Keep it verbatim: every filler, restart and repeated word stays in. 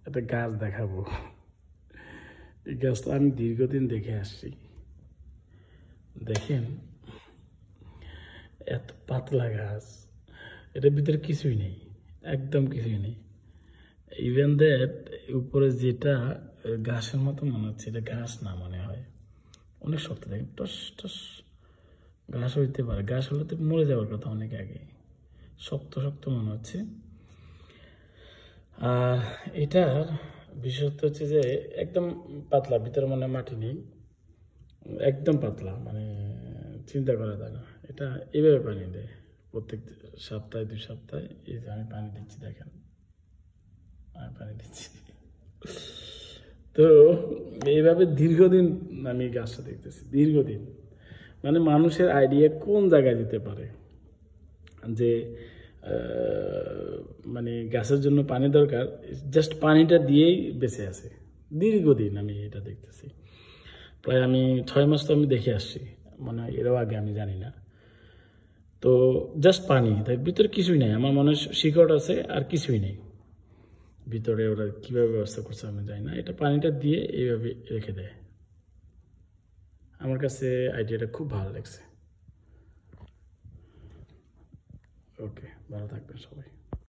একটা গাছ দেখাবো। এই গাছটা আমি দীর্ঘদিন দেখে আসছি। দেখেন এত পাতলা গাছ, এটার ভিতরে কিছুই নেই, একদম কিছুই নেই। ইভেন দ্যাট উপরে যেটা ঘাসের মতো মনে হচ্ছে, এটা ঘাস না মনে হয়, অনেক শক্ত। দেখেন টস টস, ঘাস হইতে পারে, ঘাস হলে তো মরে যাওয়ার কথা অনেক আগে। শক্ত শক্ত মনে হচ্ছে। আর এটার বিশেষত্ব হচ্ছে যে একদম পাতলা, ভিতরে মনে মাটি নেই, একদম পাতলা, মানে চিন্তা করা যায় না। এটা এভাবে পানি দেয় প্রত্যেক সপ্তাহে দুই সপ্তাহে। এই যে আমি পানি দিচ্ছি, দেখেন আমি পানি দিচ্ছি। তো এইভাবে দীর্ঘদিন আমি গাছটা দেখতেছি, দীর্ঘদিন। মানে মানুষের আইডিয়া কোন জায়গায় যেতে পারে যে মানে গাছের জন্য পানি দরকার, জাস্ট পানিটা দিয়েই বেঁচে আছে। দীর্ঘদিন আমি এটা দেখতেছি, প্রায় আমি ছয় মাস তো আমি দেখে আসছি, মানে এরও আগে আমি জানি না। তো জাস্ট পানি, তাই ভিতরে কিছুই নেই। আমার মনে হয় শিকড় আছে আর কিছুই নেই ভিতরে। ওরা কীভাবে ব্যবস্থা করছে আমি জানি না। এটা পানিটা দিয়ে এইভাবে রেখে দেয়। আমার কাছে আইডিয়াটা খুব ভালো লাগছে। ওকে, ভালো থাকবেন সবাই।